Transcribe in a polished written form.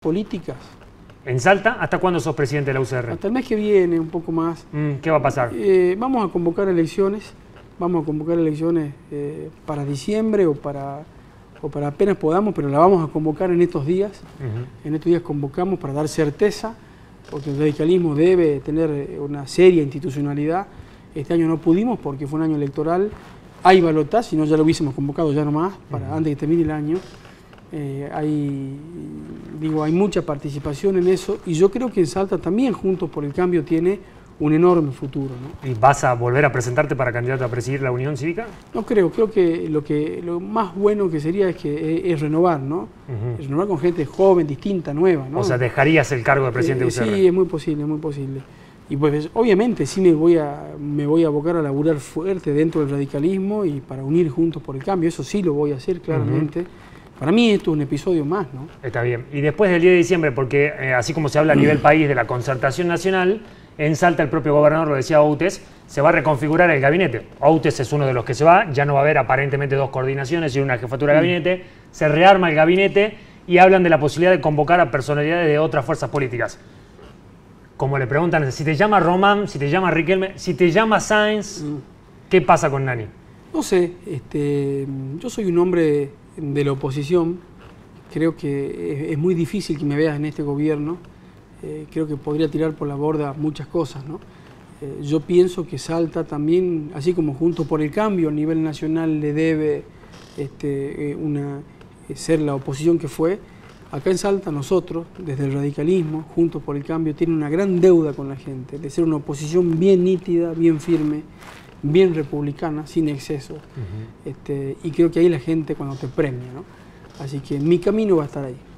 políticas. ¿En Salta? ¿Hasta cuándo sos presidente de la UCR? Hasta el mes que viene, un poco más. ¿Qué va a pasar? Vamos a convocar elecciones. Vamos a convocar elecciones para diciembre o para apenas podamos, pero la vamos a convocar en estos días. En estos días convocamos para dar certeza, porque el radicalismo debe tener una seria institucionalidad. Este año no pudimos porque fue un año electoral. Hay balotaje, si no ya lo hubiésemos convocado ya nomás, para antes que termine el año. Hay mucha participación en eso y yo creo que en Salta también Juntos por el Cambio tiene un enorme futuro, ¿no? ¿Y vas a volver a presentarte para candidato a presidir la Unión Cívica? No creo que lo más bueno que sería es renovar, ¿no? Es renovar con gente joven, distinta, nueva, ¿no? O sea, ¿dejarías el cargo de presidente de UCR? Sí, es muy posible, es muy posible. Y pues obviamente sí me voy a abocar a laburar fuerte dentro del radicalismo y para unir Juntos por el Cambio, eso sí lo voy a hacer claramente. Para mí esto es un episodio más, ¿no? Está bien. Y después del 10 de diciembre, porque así como se habla a nivel país de la concertación nacional, en Salta el propio gobernador, lo decía Outes, se va a reconfigurar el gabinete. Outes es uno de los que se va, ya no va a haber aparentemente 2 coordinaciones y una jefatura de gabinete, se rearma el gabinete y hablan de la posibilidad de convocar a personalidades de otras fuerzas políticas. Como le preguntan, si te llama Román, si te llama Riquelme, si te llama Sáenz, ¿qué pasa con Nani? No sé, yo soy un hombre de la oposición, creo que es muy difícil que me veas en este gobierno, creo que podría tirar por la borda muchas cosas, ¿no? Yo pienso que Salta también, así como Juntos por el Cambio a nivel nacional le debe ser la oposición que fue, acá en Salta nosotros, desde el radicalismo, Juntos por el Cambio, tiene una gran deuda con la gente, de ser una oposición bien nítida, bien firme, bien republicana, sin exceso. Y creo que ahí la gente cuando te premia, ¿no? Así que mi camino va a estar ahí.